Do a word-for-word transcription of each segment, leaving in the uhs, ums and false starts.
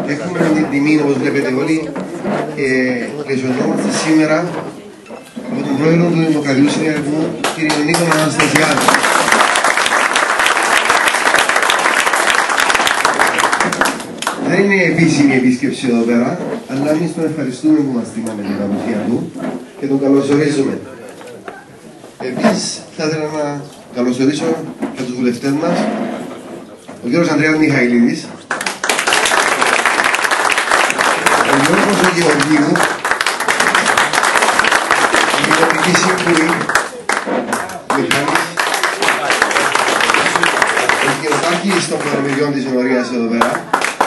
Έχουμε την τιμή, όπως βλέπετε όλοι, και λεσονόμαστε σήμερα από τον πρόεδρο του Δημοκρατικού Συνδυασμού, κ. Νίκο Αναστασιάδη. Δεν είναι επίσημη επίσκεψη εδώ πέρα, αλλά εμείς τον ευχαριστούμε που μας τιμάμε την παρουσία του και τον καλωσορίζουμε. Επίσης, θα ήθελα να καλωσορίσω και τους βουλευτές μας, ο κ. Ανδρέας Μιχαηλίδης, ο Γιώργος ο Γεωργίου, η Κοινωνική Σύμβουλη Μιχάλης, ο Γεωτάκης των Προνομιδιών της Ενωρίας εδώ πέρα,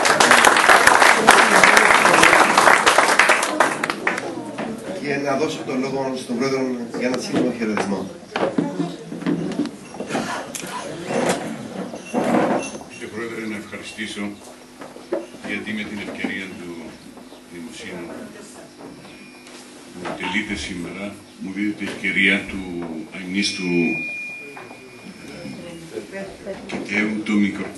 και να δώσω τον λόγο στον πρόεδρο για ένα σύντομο χαιρετισμό. Κύριε Πρόεδρε, να ευχαριστήσω γιατί με την ευκαιρία του Δημοσίου που τελείται σήμερα μου δίδεται η ευκαιρία του αημνίστου Κιταίου το μικρό,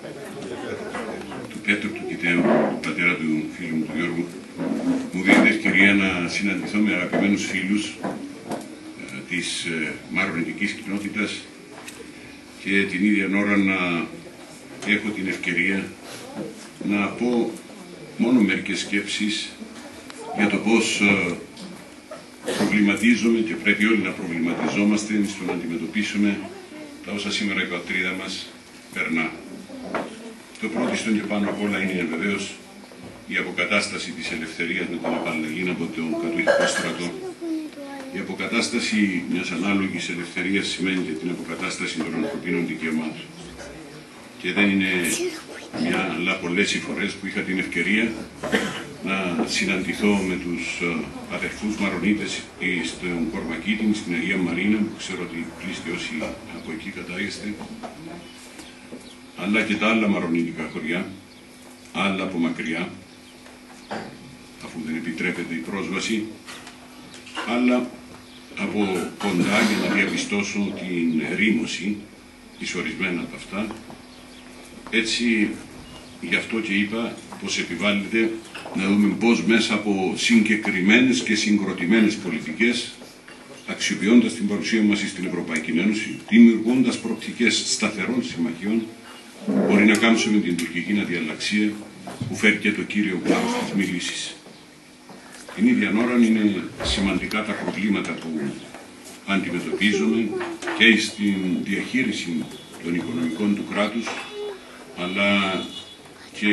του Πέτρου του Κιταίου, του πατέρα του φίλου μου του Γιώργου. Μου δίνεται ευκαιρία να συναντηθώ με αγαπημένους φίλους ε, της ε, μαρονιτικής κοινότητας και την ίδια ώρα να έχω την ευκαιρία να πω μόνο μερικές σκέψεις για το πώς ε, προβληματίζομαι και πρέπει όλοι να προβληματιζόμαστε στο να αντιμετωπίσουμε τα όσα σήμερα η πατρίδα μας περνά. Το πρώτο στον και πάνω απ' όλα είναι βεβαίως η αποκατάσταση της ελευθερίας με την απαλλαγή από τον κατοχικό στρατό. Η αποκατάσταση μιας ανάλογης ελευθερίας σημαίνει και την αποκατάσταση των ανθρωπίνων δικαιωμάτων. Και δεν είναι μια, αλλά πολλές οι φορές που είχα την ευκαιρία να συναντηθώ με τους αδερφούς Μαρονίτες στον Κορμακίτη, στην Αγία Μαρίνα, που ξέρω ότι πλήστε όσοι από εκεί κατάγεστε, αλλά και τα άλλα μαρονίτικα χωριά, άλλα από μακριά, αφού δεν επιτρέπεται η πρόσβαση, αλλά από κοντά για να διαπιστώσω την ερήμωση εις ορισμένα από αυτά. Έτσι, γι' αυτό και είπα πως επιβάλλεται να δούμε πώς μέσα από συγκεκριμένες και συγκροτημένες πολιτικές, αξιοποιώντας την παρουσία μας στην Ευρωπαϊκή Ένωση, δημιουργώντας προοπτικές σταθερών συμμαχιών, μπορεί να κάνουμε την τουρκική αδιαλλαξία που φέρει και το κύριο βάρος της μη λύσης. Την ίδια ώρα είναι σημαντικά τα προβλήματα που αντιμετωπίζουμε και στην διαχείριση των οικονομικών του κράτους, αλλά και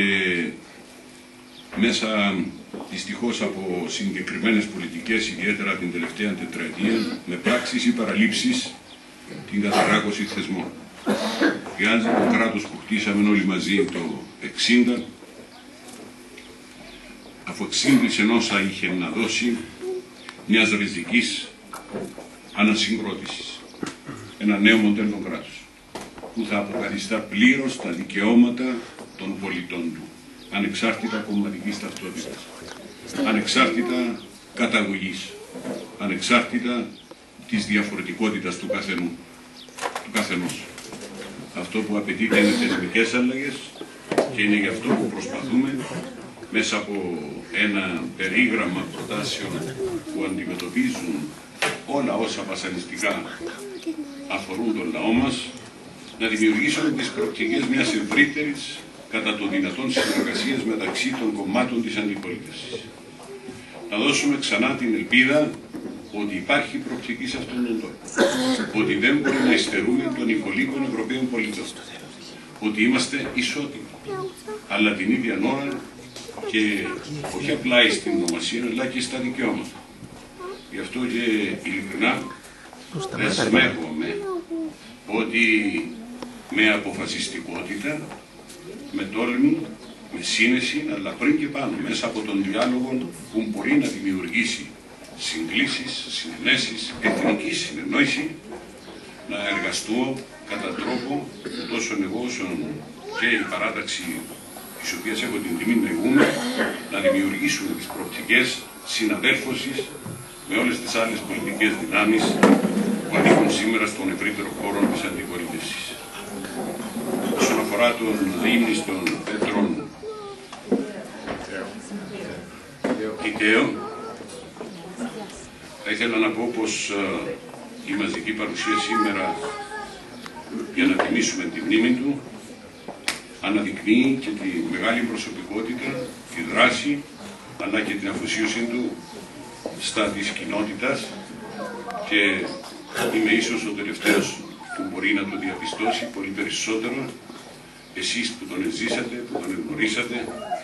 μέσα δυστυχώς από συγκεκριμένες πολιτικές, ιδιαίτερα την τελευταία τετραετία, με πράξεις ή παραλήψεις την καταρράκωση θεσμών. Χρειάζεται το κράτος που χτίσαμε όλοι μαζί το εξήντα, αφού εξήγησε όσα είχε να δώσει μιας ριζικής ανασυγκρότησης. Ένα νέο μοντέλο κράτους που θα αποκαθιστά πλήρως τα δικαιώματα των πολιτών του, ανεξάρτητα κομματικής ταυτότητας, ανεξάρτητα καταγωγής, ανεξάρτητα της διαφορετικότητας του καθενού, του καθενός. Αυτό που απαιτείται είναι θεσμικές αλλαγές και είναι γι' αυτό που προσπαθούμε μέσα από ένα περίγραμμα προτάσεων που αντιμετωπίζουν όλα όσα βασανιστικά αφορούν τον λαό μας, να δημιουργήσουμε τις προοπτικές μιας ευρύτερης κατά το δυνατόν συνεργασίας μεταξύ των κομμάτων της αντιπολίτευσης. Να δώσουμε ξανά την ελπίδα ότι υπάρχει προοπτική σε αυτόν τον τόπο. Ότι δεν μπορεί να υστερούμε των υπολείπων Ευρωπαίων πολιτών. Ότι είμαστε ισότιμοι. Αλλά την ίδια ώρα και όχι απλά στην ονομασία, αλλά και στα δικαιώματα. Γι' αυτό και ειλικρινά δεσμεύομαι ότι με αποφασιστικότητα, με τόλμη, με σύνεση, αλλά πριν και πάνω μέσα από τον διάλογο που μπορεί να δημιουργήσει συγκλήσεις, συνενέσεις, εθνική συνεννόηση, να εργαστώ κατά τρόπο τόσο εγώ όσο και η παράταξη της οποίας έχω την τιμή να ηγούμε, να δημιουργήσουμε τις προοπτικές συναδέλφωσης με όλες τις άλλες πολιτικές δυνάμεις που ανήκουν σήμερα στον ευρύτερο χώρο της αντιπολίτευσης. Όσον αφορά τον ύμνη των Πέτρων τελευταίο, θα ήθελα να πω πως η μαζική παρουσία σήμερα για να τιμήσουμε τη μνήμη του αναδεικνύει και τη μεγάλη προσωπικότητα, τη δράση αλλά και την αφοσίωση του στα της κοινότητας, και είμαι ίσως ο τελευταίος που μπορεί να το διαπιστώσει, πολύ περισσότερο εσείς που τον εζήσατε, που τον εγνωρίσατε.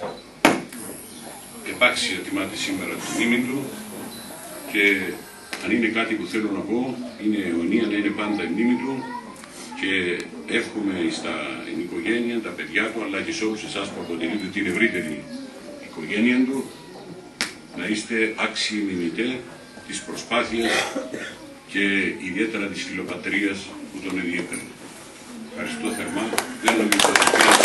Επάξια τιμάτε σήμερα τη μνήμη του, και αν είναι κάτι που θέλω να πω, είναι αιωνία να είναι πάντα η μνήμη του, και εύχομαι στα οικογένεια, τα παιδιά του, αλλά και σε όλους εσάς που αποτελείτε την ευρύτερη οικογένεια του, να είστε άξιοι μιμητέ της προσπάθειας και ιδιαίτερα της φιλοπατρίας που τον ενδιέφερε. Ευχαριστώ θερμά. Δεν νομίζω ότι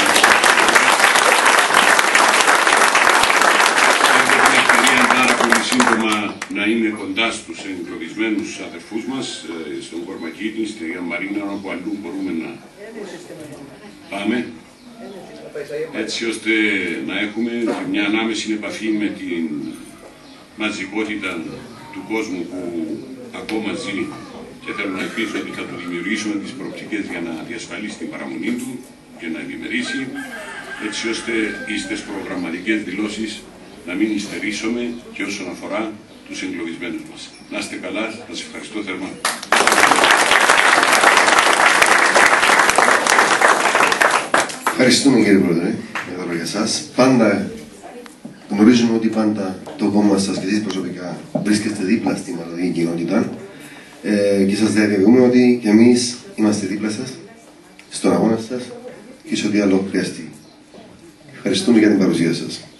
έχω την ευκαιρία πάρα πολύ σύντομα να είμαι κοντά στους εγκλωβισμένους αδερφούς μας, στον Κορμακίτη, στη Μαρίνα, όπου αλλού μπορούμε να πάμε, έτσι ώστε να έχουμε μια ανάμεση επαφή με την μαζικότητα του κόσμου που ακόμα ζει, και θέλω να ελπίζω ότι θα του δημιουργήσουμε τις προοπτικές για να διασφαλίσει την παραμονή του και να ευημερήσει, έτσι ώστε στις προγραμματικές δηλώσεις να μην υστερήσουμε και όσον αφορά τους εγκλωβισμένους μας. Να είστε καλά, σας ευχαριστώ θερμά. Ευχαριστούμε κύριε Πρόεδρε για τα λόγια σας. Πάντα γνωρίζουμε ότι πάντα το κόμμα σας και εσείς προσωπικά βρίσκεστε δίπλα στη μαλλοντική κοινότητα, ε, και σας διαβεβαιούμε ότι και εμείς είμαστε δίπλα σας, στον αγώνα σας και σε ό,τι άλλο χρειαστεί. Ευχαριστούμε για την παρουσία σας.